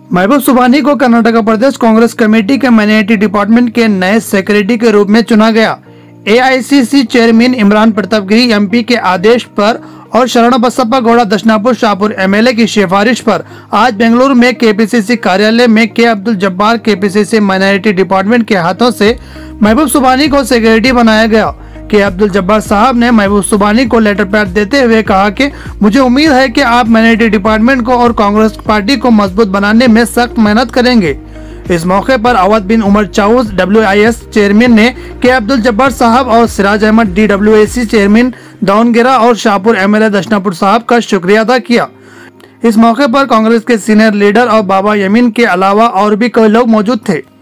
महबूब सुबानी को कर्नाटक प्रदेश कांग्रेस कमेटी के minority department के नए सेक्रेटरी के रूप में चुना गया। AICC chairman Imran Pratapgarhi MP के आदेश पर और शरण बसप्पा गौड़ा दशनापुर शाहपुर एमएलए की सिफारिश पर आज बेंगलुरु में केपीसीसी कार्यालय में K Abdul Jabbar KPCC minority department के हाथों से महबूब सुबानी को सेक्रेटरी बनाया गया। के अब्दुल जब्बार साहब ने महबूब सुबानी को लेटर पैड देते हुए कहा कि मुझे उम्मीद है कि आप माइनॉरिटी डिपार्टमेंट को और कांग्रेस पार्टी को मजबूत बनाने में सख्त मेहनत करेंगे। इस मौके पर अवध बिन उमर चाउस WIS चेयरमैन ने के अब्दुल जब्बार साहब और सिराज अहमद DWAC चेयरमैन दाउनगेरा और शाहपुर एमएलए दशनापुर साहब का शुक्रिया अदा किया। इस मौके पर कांग्रेस के सीनियर लीडर और बाबा यमीन के अलावा और भी कई लोग मौजूद थे।